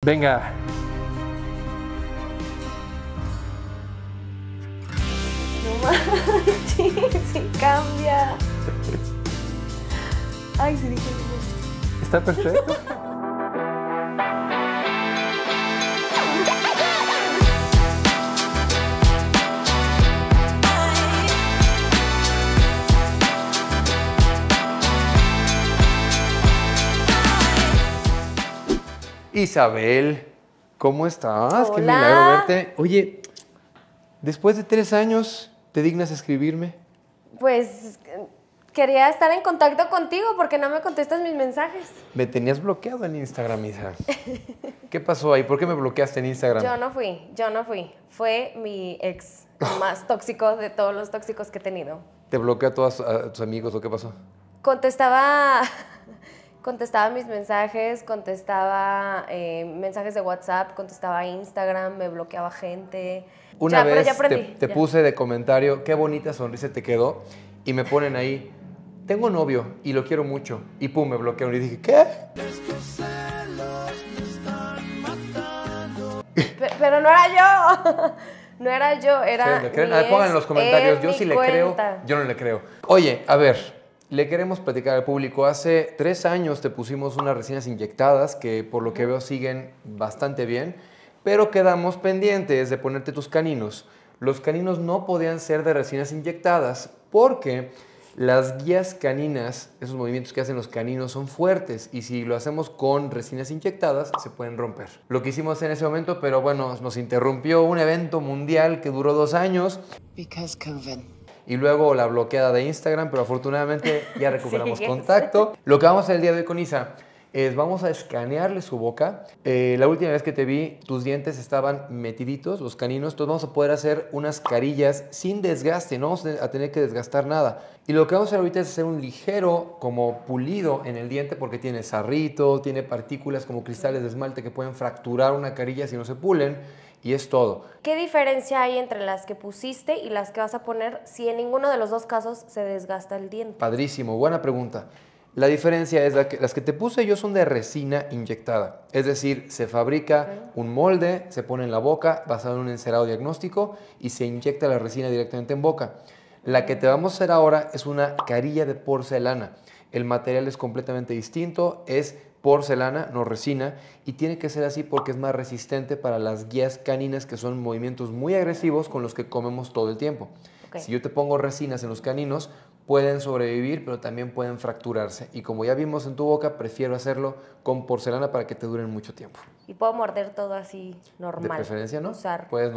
Venga. No manches, sí cambia. Ay, sí dije. Está perfecto. Isabel, ¿cómo estás? Hola. Qué milagro verte. Oye, después de 3 años, ¿te dignas escribirme? Pues quería estar en contacto contigo porque no me contestas mis mensajes. Me tenías bloqueado en Instagram, Isa. ¿Qué pasó ahí? ¿Por qué me bloqueaste en Instagram? Yo no fui. Fue mi ex más tóxico de todos los tóxicos que he tenido. ¿Te bloqueó a tus amigos o qué pasó? Contestaba mis mensajes, contestaba mensajes de WhatsApp, contestaba Instagram, me bloqueaba gente. Una pero vez ya aprendí, te ya. puse de comentario, qué bonita sonrisa te quedó, y me ponen ahí, tengo novio y lo quiero mucho, y pum, me bloquearon y dije, ¿qué? Pero no era yo. No era yo, era ¿Me creen? mi A ver, pongan en ex los comentarios, en yo mi sí le creo, cuenta. yo no le creo. Oye, a ver, le queremos platicar al público. Hace 3 años te pusimos unas resinas inyectadas que por lo que veo siguen bastante bien, pero quedamos pendientes de ponerte tus caninos. Los caninos no podían ser de resinas inyectadas porque las guías caninas, esos movimientos que hacen los caninos son fuertes y si lo hacemos con resinas inyectadas se pueden romper. Lo que hicimos en ese momento, pero bueno, nos interrumpió un evento mundial que duró 2 años. Because COVID. Y luego la bloqueada de Instagram, pero afortunadamente ya recuperamos Sí, contacto. Lo que vamos a hacer el día de hoy con Isa es vamos a escanearle su boca. La última vez que te vi, tus dientes estaban metiditos, los caninos. Entonces vamos a poder hacer unas carillas sin desgaste, no vamos a tener que desgastar nada. Y lo que vamos a hacer ahorita es hacer un ligero como pulido en el diente porque tiene sarrito, tiene partículas como cristales de esmalte que pueden fracturar una carilla si no se pulen. Y es todo. ¿Qué diferencia hay entre las que pusiste y las que vas a poner si en ninguno de los dos casos se desgasta el diente? Padrísimo, buena pregunta. La diferencia es las que te puse yo son de resina inyectada. Es decir, se fabrica un molde, se pone en la boca basado en un encerado diagnóstico y se inyecta la resina directamente en boca. La que te vamos a hacer ahora es una carilla de porcelana. El material es completamente distinto, es porcelana, no resina, y tiene que ser así porque es más resistente para las guías caninas, que son movimientos muy agresivos con los que comemos todo el tiempo. Okay. Si yo te pongo resinas en los caninos, pueden sobrevivir, pero también pueden fracturarse. Y como ya vimos en tu boca, prefiero hacerlo con porcelana para que te duren mucho tiempo. Y puedo morder todo así normal. De preferencia, ¿no? Usar. Puedes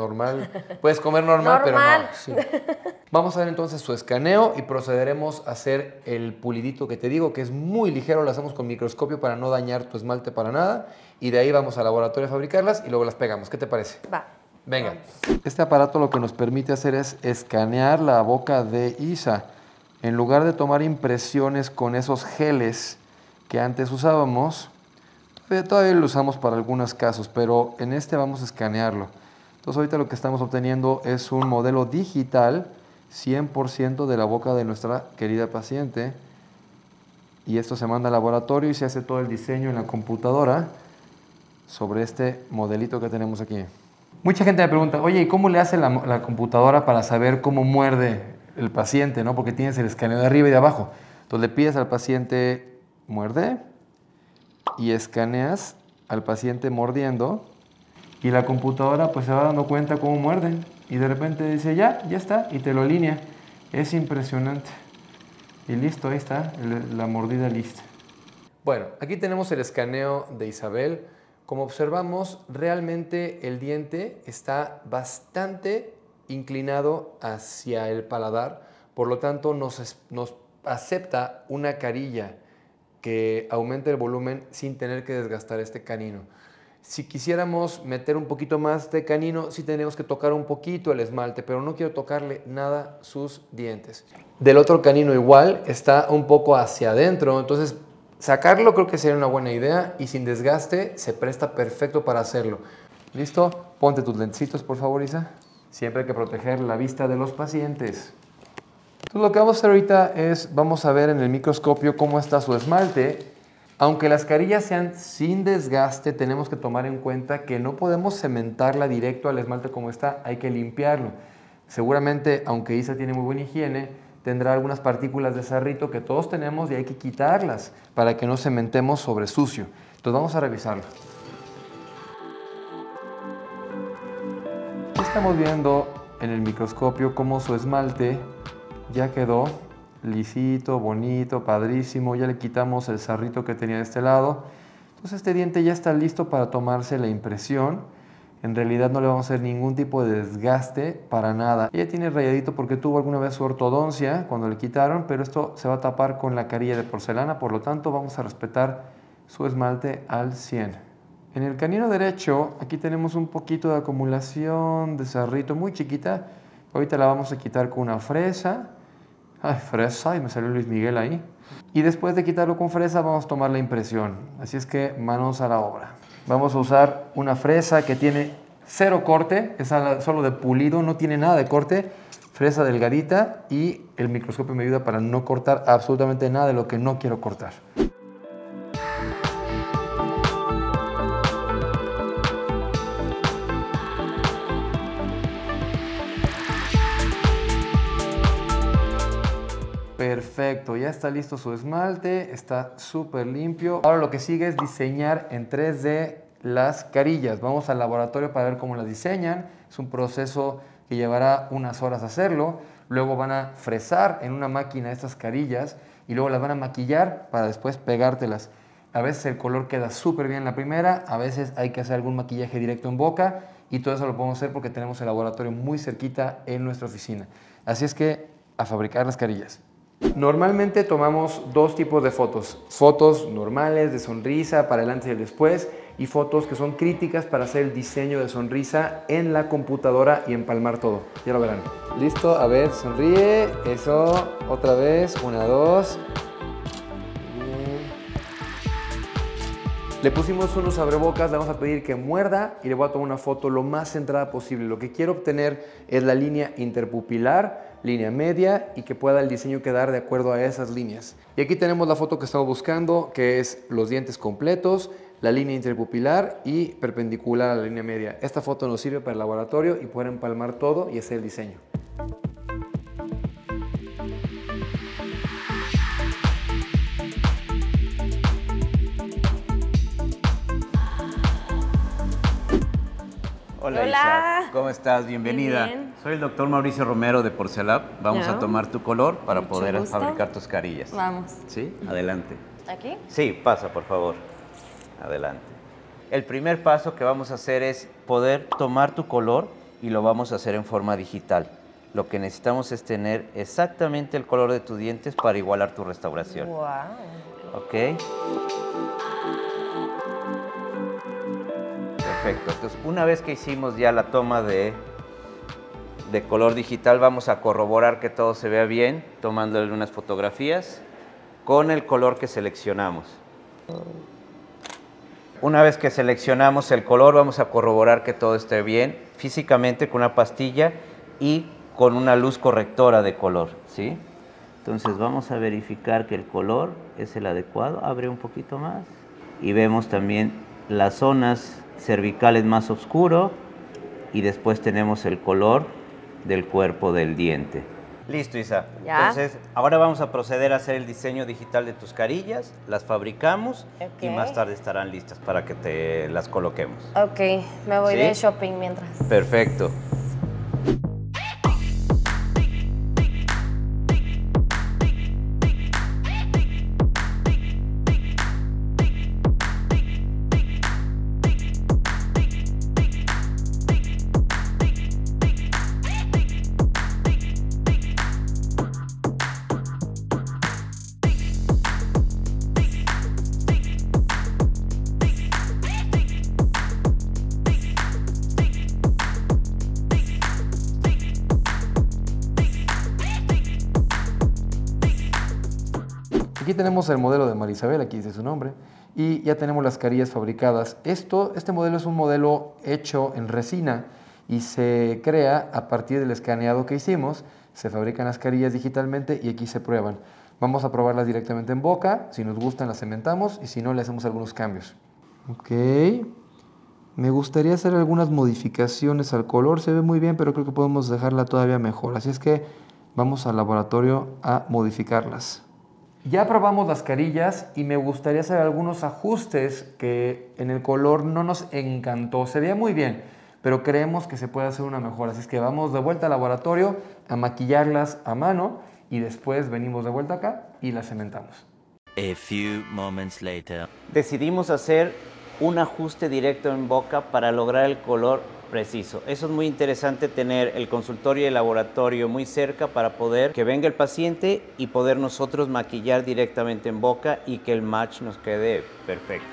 comer normal, pero no. Sí. Vamos a ver entonces su escaneo y procederemos a hacer el pulidito que te digo, que es muy ligero, lo hacemos con microscopio para no dañar tu esmalte para nada. Y de ahí vamos al laboratorio a fabricarlas y luego las pegamos. ¿Qué te parece? Va. Venga. Vamos. Este aparato lo que nos permite hacer es escanear la boca de Isa. En lugar de tomar impresiones con esos geles que antes usábamos, todavía lo usamos para algunos casos, pero en este vamos a escanearlo. Entonces ahorita lo que estamos obteniendo es un modelo digital 100% de la boca de nuestra querida paciente. Y esto se manda al laboratorio y se hace todo el diseño en la computadora sobre este modelito que tenemos aquí. Mucha gente me pregunta, oye, ¿y cómo le hace la computadora para saber cómo muerde el paciente, ¿no? Porque tienes el escaneo de arriba y de abajo. Entonces le pides al paciente, muerde, y escaneas al paciente mordiendo, y la computadora pues se va dando cuenta cómo muerden, y de repente dice, ya está, y te lo alinea. Es impresionante. Y listo, ahí está, la mordida lista. Bueno, aquí tenemos el escaneo de Isabel. Como observamos, realmente el diente está bastante inclinado hacia el paladar, por lo tanto nos acepta una carilla que aumente el volumen sin tener que desgastar este canino. Si quisiéramos meter un poquito más de canino, sí tendríamos que tocar un poquito el esmalte, pero no quiero tocarle nada sus dientes. Del otro canino igual, está un poco hacia adentro, entonces sacarlo creo que sería una buena idea y sin desgaste se presta perfecto para hacerlo. ¿Listo? Ponte tus lentecitos, por favor, Isa. Siempre hay que proteger la vista de los pacientes. Entonces lo que vamos a hacer ahorita es, vamos a ver en el microscopio cómo está su esmalte. Aunque las carillas sean sin desgaste, tenemos que tomar en cuenta que no podemos cementarla directo al esmalte como está, hay que limpiarlo. Seguramente, aunque Isa tiene muy buena higiene, tendrá algunas partículas de sarrito que todos tenemos y hay que quitarlas para que no cementemos sobre sucio. Entonces vamos a revisarlo. Estamos viendo en el microscopio cómo su esmalte ya quedó lisito, bonito, padrísimo. Ya le quitamos el sarrito que tenía de este lado. Entonces este diente ya está listo para tomarse la impresión. En realidad no le vamos a hacer ningún tipo de desgaste para nada. Ella tiene rayadito porque tuvo alguna vez su ortodoncia cuando le quitaron, pero esto se va a tapar con la carilla de porcelana, por lo tanto vamos a respetar su esmalte al 100. En el canino derecho, aquí tenemos un poquito de acumulación de sarrito muy chiquita. Ahorita la vamos a quitar con una fresa. Ay, fresa, y me salió Luis Miguel ahí. Y después de quitarlo con fresa vamos a tomar la impresión. Así es que manos a la obra. Vamos a usar una fresa que tiene 0 corte, es solo de pulido, no tiene nada de corte. Fresa delgadita y el microscopio me ayuda para no cortar absolutamente nada de lo que no quiero cortar. Perfecto, ya está listo su esmalte, está súper limpio. Ahora lo que sigue es diseñar en 3D las carillas. Vamos al laboratorio para ver cómo las diseñan. Es un proceso que llevará unas horas hacerlo. Luego van a fresar en una máquina estas carillas y luego las van a maquillar para después pegártelas. A veces el color queda súper bien en la primera, a veces hay que hacer algún maquillaje directo en boca y todo eso lo podemos hacer porque tenemos el laboratorio muy cerquita en nuestra oficina. Así es que a fabricar las carillas. Normalmente tomamos 2 tipos de fotos. Fotos normales de sonrisa para el antes y el después y fotos que son críticas para hacer el diseño de sonrisa en la computadora y empalmar todo. Ya lo verán. Listo, a ver, sonríe. Eso, otra vez, 1, 2. Le pusimos unos abrebocas, le vamos a pedir que muerda y le voy a tomar una foto lo más centrada posible. Lo que quiero obtener es la línea interpupilar, línea media y que pueda el diseño quedar de acuerdo a esas líneas. Y aquí tenemos la foto que estamos buscando, que es los dientes completos, la línea interpupilar y perpendicular a la línea media. Esta foto nos sirve para el laboratorio y poder empalmar todo y hacer el diseño. Hola, Hola. Isa, ¿cómo estás? Bienvenida. Bien. Soy el doctor Mauricio Romero de Porcelab. Vamos a tomar tu color para Mucho poder gusto. fabricar tus carillas. Vamos. ¿Sí? Adelante. ¿Aquí? Sí, pasa, por favor. Adelante. El primer paso que vamos a hacer es poder tomar tu color y lo vamos a hacer en forma digital. Lo que necesitamos es tener exactamente el color de tus dientes para igualar tu restauración. Wow. ¿Ok? Perfecto. Entonces, una vez que hicimos ya la toma de color digital, vamos a corroborar que todo se vea bien, tomándole unas fotografías con el color que seleccionamos. Una vez que seleccionamos el color, vamos a corroborar que todo esté bien físicamente con una pastilla y con una luz correctora de color, ¿sí? Entonces vamos a verificar que el color es el adecuado. Abre un poquito más y vemos también las zonas cervicales más oscuro y después tenemos el color del cuerpo del diente. Listo, Isa. ¿Ya? Entonces, ahora vamos a proceder a hacer el diseño digital de tus carillas, las fabricamos y Ok. más tarde estarán listas para que te las coloquemos. Ok, me voy ¿Sí? de shopping mientras. Perfecto. Aquí tenemos el modelo de Marisabel, aquí dice su nombre, y ya tenemos las carillas fabricadas. Este modelo es un modelo hecho en resina y se crea a partir del escaneado que hicimos. Se fabrican las carillas digitalmente y aquí se prueban. Vamos a probarlas directamente en boca. Si nos gustan, las cementamos y si no, le hacemos algunos cambios. Ok. Me gustaría hacer algunas modificaciones al color. Se ve muy bien, pero creo que podemos dejarla todavía mejor. Así es que vamos al laboratorio a modificarlas. Ya probamos las carillas y me gustaría hacer algunos ajustes que en el color no nos encantó. Se veía muy bien, pero creemos que se puede hacer una mejora. Así es que vamos de vuelta al laboratorio a maquillarlas a mano y después venimos de vuelta acá y las cementamos. A few moments later. Decidimos hacer un ajuste directo en boca para lograr el color preciso. Eso es muy interesante, tener el consultorio y el laboratorio muy cerca para poder que venga el paciente y poder nosotros maquillar directamente en boca y que el match nos quede perfecto.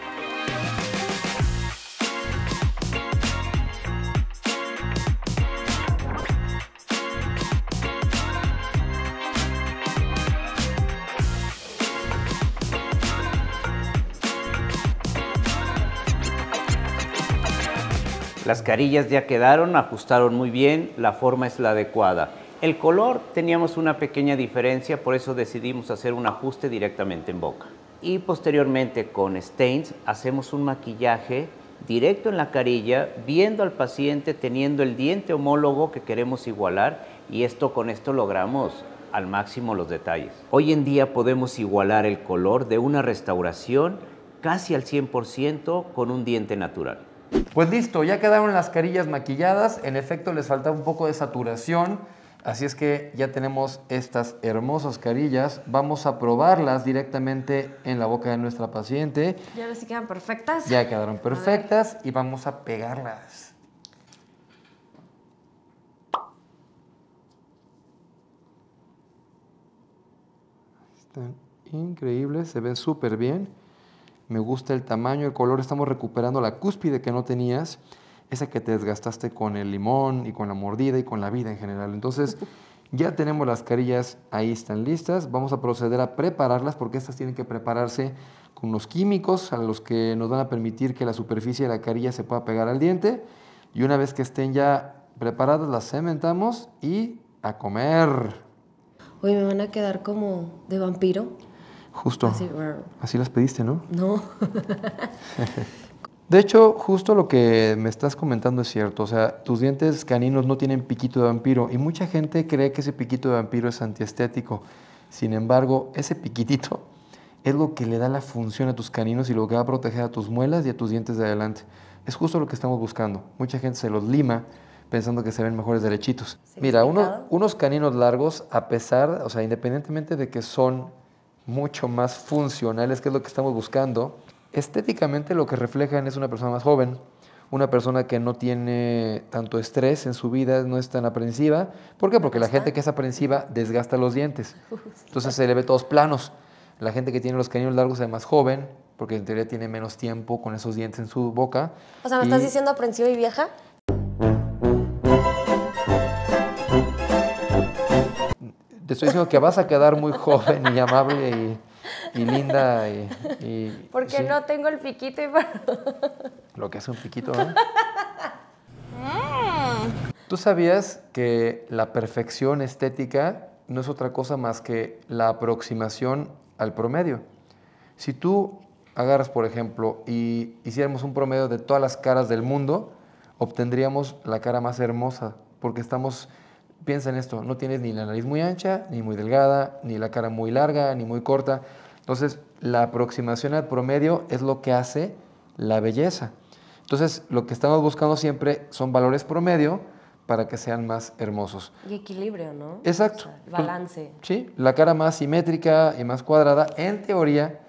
Las carillas ya quedaron, ajustaron muy bien, la forma es la adecuada. El color teníamos una pequeña diferencia, por eso decidimos hacer un ajuste directamente en boca. Y posteriormente con Stains hacemos un maquillaje directo en la carilla, viendo al paciente teniendo el diente homólogo que queremos igualar, y con esto logramos al máximo los detalles. Hoy en día podemos igualar el color de una restauración casi al 100% con un diente natural. Pues listo, ya quedaron las carillas maquilladas. En efecto, les faltaba un poco de saturación. Así es que ya tenemos estas hermosas carillas. Vamos a probarlas directamente en la boca de nuestra paciente. Ya ahora sí quedan perfectas. Ya quedaron perfectas y vamos a pegarlas. Están increíbles, se ven súper bien. Me gusta el tamaño, el color. Estamos recuperando la cúspide que no tenías, esa que te desgastaste con el limón y con la mordida y con la vida en general. Entonces, ya tenemos las carillas, ahí están listas. Vamos a proceder a prepararlas porque estas tienen que prepararse con unos químicos a los que nos van a permitir que la superficie de la carilla se pueda pegar al diente. Y una vez que estén ya preparadas, las cementamos y a comer. Oye, me van a quedar como de vampiro. Justo. Así las pediste, ¿no? No. De hecho, justo lo que me estás comentando es cierto. O sea, tus dientes caninos no tienen piquito de vampiro y mucha gente cree que ese piquito de vampiro es antiestético. Sin embargo, ese piquitito es lo que le da la función a tus caninos y lo que va a proteger a tus muelas y a tus dientes de adelante. Es justo lo que estamos buscando. Mucha gente se los lima pensando que se ven mejores derechitos. Mira, unos caninos largos, a pesar, o sea, independientemente de que son mucho más funcionales, que es lo que estamos buscando, estéticamente lo que reflejan es una persona más joven, una persona que no tiene tanto estrés en su vida, no es tan aprensiva. ¿Por qué? Porque la gente que es aprensiva desgasta los dientes. Entonces se le ve todos planos. La gente que tiene los caninos largos se ve más joven, porque en teoría tiene menos tiempo con esos dientes en su boca. O sea, ¿me estás diciendo aprensiva y vieja? Te estoy diciendo que vas a quedar muy joven y amable y linda. Porque sí. no tengo el piquito y... Lo que hace un piquito, ¿eh? ¿Tú sabías que la perfección estética no es otra cosa más que la aproximación al promedio? Si tú agarras, por ejemplo, y hiciéramos un promedio de todas las caras del mundo, obtendríamos la cara más hermosa, porque piensa en esto, no tienes ni la nariz muy ancha, ni muy delgada, ni la cara muy larga, ni muy corta. Entonces, la aproximación al promedio es lo que hace la belleza. Entonces, lo que estamos buscando siempre son valores promedio para que sean más hermosos. Y equilibrio, ¿no? Exacto. O sea, balance. Sí, la cara más simétrica y más cuadrada, en teoría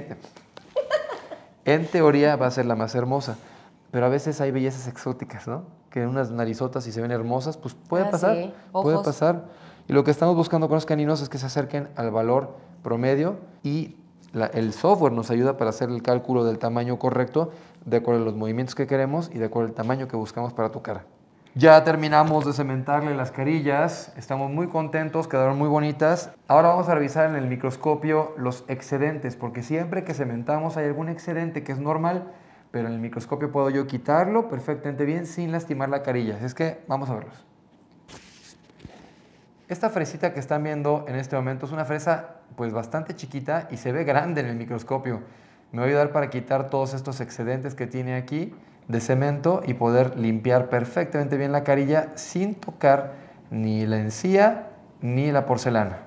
va a ser la más hermosa. Pero a veces hay bellezas exóticas, ¿no? Que unas narizotas, si se ven hermosas, pues puede pasar. Sí. Puede Ojos. pasar. Y lo que estamos buscando con los caninos es que se acerquen al valor promedio y el software nos ayuda para hacer el cálculo del tamaño correcto de acuerdo a los movimientos que queremos y de acuerdo al tamaño que buscamos para tu cara. Ya terminamos de cementarle las carillas, estamos muy contentos, quedaron muy bonitas. Ahora vamos a revisar en el microscopio los excedentes, porque siempre que cementamos hay algún excedente que es normal, pero en el microscopio puedo yo quitarlo perfectamente bien sin lastimar la carilla. Así es que vamos a verlos. Esta fresita que están viendo en este momento es una fresa pues bastante chiquita y se ve grande en el microscopio. Me va a ayudar para quitar todos estos excedentes que tiene aquí de cemento y poder limpiar perfectamente bien la carilla sin tocar ni la encía ni la porcelana.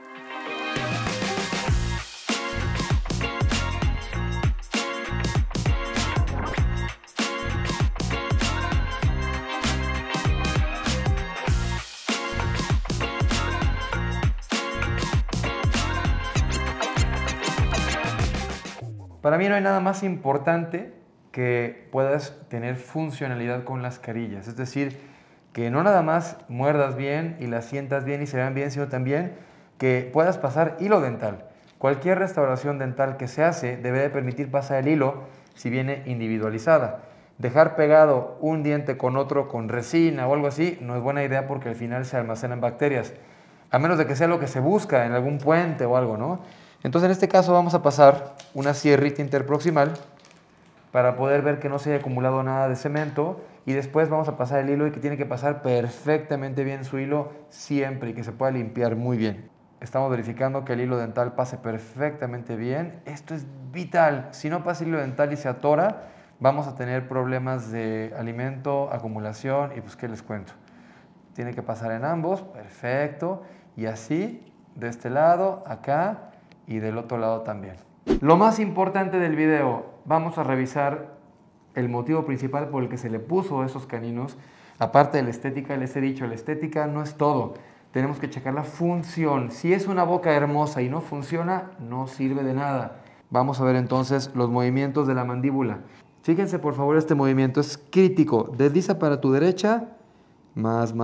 Para mí no hay nada más importante que puedas tener funcionalidad con las carillas. Es decir, que no nada más muerdas bien y las sientas bien y se vean bien, sino también que puedas pasar hilo dental. Cualquier restauración dental que se hace debe de permitir pasar el hilo si viene individualizada. Dejar pegado un diente con otro con resina o algo así no es buena idea porque al final se almacenan bacterias. A menos de que sea lo que se busca en algún puente o algo, ¿no? Entonces en este caso vamos a pasar una sierrita interproximal para poder ver que no se haya acumulado nada de cemento y después vamos a pasar el hilo y que tiene que pasar perfectamente bien su hilo siempre y que se pueda limpiar muy bien. Estamos verificando que el hilo dental pase perfectamente bien. Esto es vital. Si no pasa el hilo dental y se atora, vamos a tener problemas de alimento, acumulación y pues qué les cuento. Tiene que pasar en ambos, perfecto. Y así, de este lado, acá y del otro lado también. Lo más importante del video, vamos a revisar el motivo principal por el que se le puso esos caninos. Aparte de la estética, les he dicho, la estética no es todo. Tenemos que checar la función. Si es una boca hermosa y no funciona, no sirve de nada. Vamos a ver entonces los movimientos de la mandíbula. Fíjense por favor, este movimiento es crítico. Desliza para tu derecha. Más,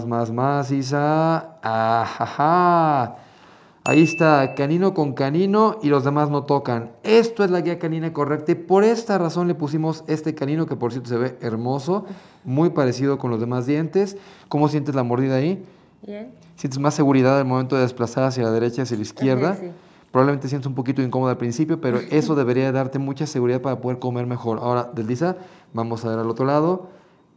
Isa. Ajaja. Ahí está, canino con canino y los demás no tocan. Esto es la guía canina correcta y por esta razón le pusimos este canino que por cierto se ve hermoso, muy parecido con los demás dientes. ¿Cómo sientes la mordida ahí? Bien. ¿Sientes más seguridad al momento de desplazar hacia la derecha, hacia la izquierda? Sí. Probablemente sientes un poquito incómodo al principio, pero eso debería darte mucha seguridad para poder comer mejor. Ahora, desliza, vamos a ver al otro lado.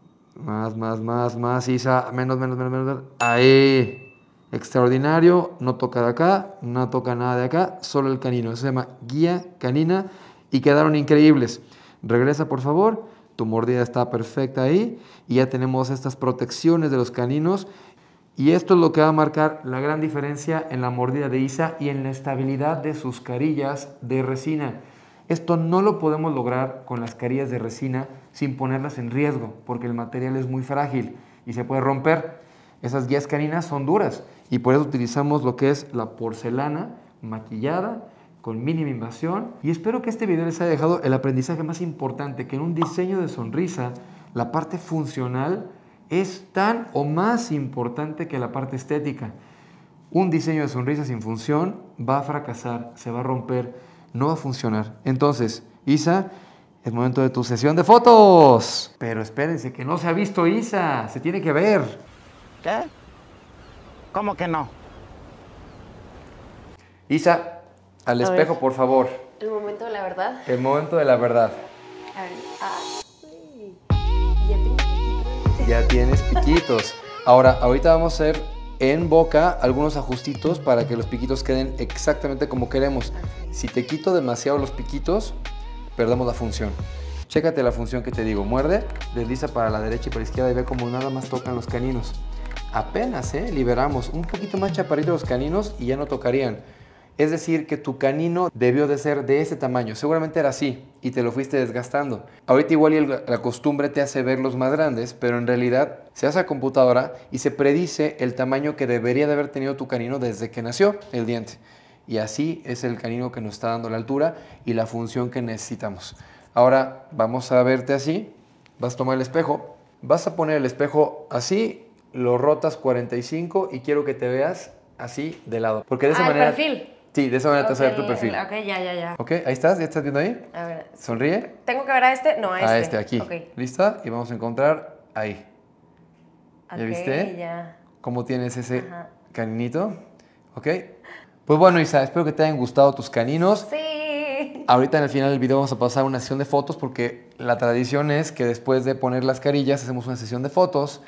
Más, Isa, menos. Ahí. Extraordinario, no toca de acá, no toca nada de acá, solo el canino. Eso se llama guía canina y quedaron increíbles. Regresa por favor, tu mordida está perfecta ahí y ya tenemos estas protecciones de los caninos y esto es lo que va a marcar la gran diferencia en la mordida de Isa y en la estabilidad de sus carillas de resina. Esto no lo podemos lograr con las carillas de resina sin ponerlas en riesgo porque el material es muy frágil y se puede romper. Esas guías caninas son duras y por eso utilizamos lo que es la porcelana maquillada con mínima invasión. Y espero que este video les haya dejado el aprendizaje más importante, que en un diseño de sonrisa la parte funcional es tan o más importante que la parte estética. Un diseño de sonrisa sin función va a fracasar, se va a romper, no va a funcionar. Entonces, Isa, es momento de tu sesión de fotos. Pero espérense, que no se ha visto Isa, se tiene que ver. ¿Qué? ¿Cómo que no? Isa, al espejo, por favor. El momento de la verdad. El momento de la verdad. A ver. Sí. Ya tengo piquitos. Ya tienes piquitos. Ahora, ahorita vamos a hacer en boca algunos ajustitos para que los piquitos queden exactamente como queremos. Si te quito demasiado los piquitos, perdemos la función. Chécate la función que te digo. Muerde, desliza para la derecha y para la izquierda y ve como nada más tocan los caninos. Apenas, liberamos un poquito más chaparrito los caninos y ya no tocarían. Es decir, que tu canino debió de ser de ese tamaño. Seguramente era así y te lo fuiste desgastando. Ahorita igual la costumbre te hace verlos más grandes, pero en realidad se hace a computadora y se predice el tamaño que debería de haber tenido tu canino desde que nació el diente. Y así es el canino que nos está dando la altura y la función que necesitamos. Ahora vamos a verte así. Vas a tomar el espejo. Vas a poner el espejo así. Lo rotas 45 y quiero que te veas así de lado. Porque de esa manera... ¿el perfil? Sí, de esa manera te vas a ver tu perfil. Ok, ya. Ok, ahí estás, ¿ya estás viendo ahí? A ver. Sonríe. ¿Tengo que ver a este? No, a este. A este, aquí. Okay. ¿Lista? Y vamos a encontrar ahí. ¿Ya viste? Ya. ¿Cómo tienes ese caninito? Ok. Pues bueno, Isa, espero que te hayan gustado tus caninos. Sí. Ahorita en el final del video vamos a pasar una sesión de fotos porque la tradición es que después de poner las carillas hacemos una sesión de fotos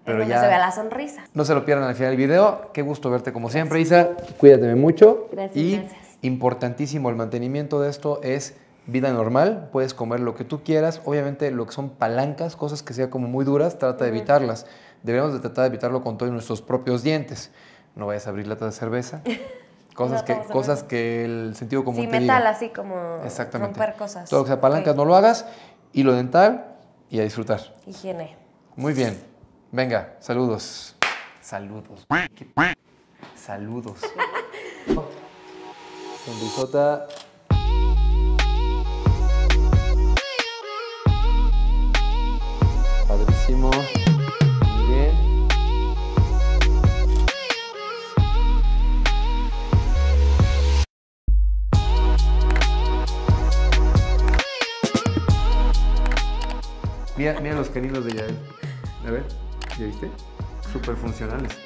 Pero donde ya se vea la sonrisa. no se lo pierdan al final del video. Qué gusto verte como siempre, Isa. Cuídate mucho. Gracias, Y gracias. importantísimo, el mantenimiento de esto es vida normal. Puedes comer lo que tú quieras. Obviamente lo que son palancas, cosas que sean como muy duras, trata de evitarlas. Deberíamos de tratar de evitarlo con todos nuestros propios dientes. No vayas a abrir latas de cerveza. No tomo Cosas cerveza. que el sentido común Sí, te metal diga. así como Exactamente. romper cosas. Todo lo que sea palancas Ok. no lo hagas. Y lo dental y a disfrutar. Higiene. Muy bien. Venga, saludos. Saludos. Saludos. Sonrisota. Padrísimo. Muy bien. Mira los caninos de Yael. A ver, ¿ya viste? Súper funcionales.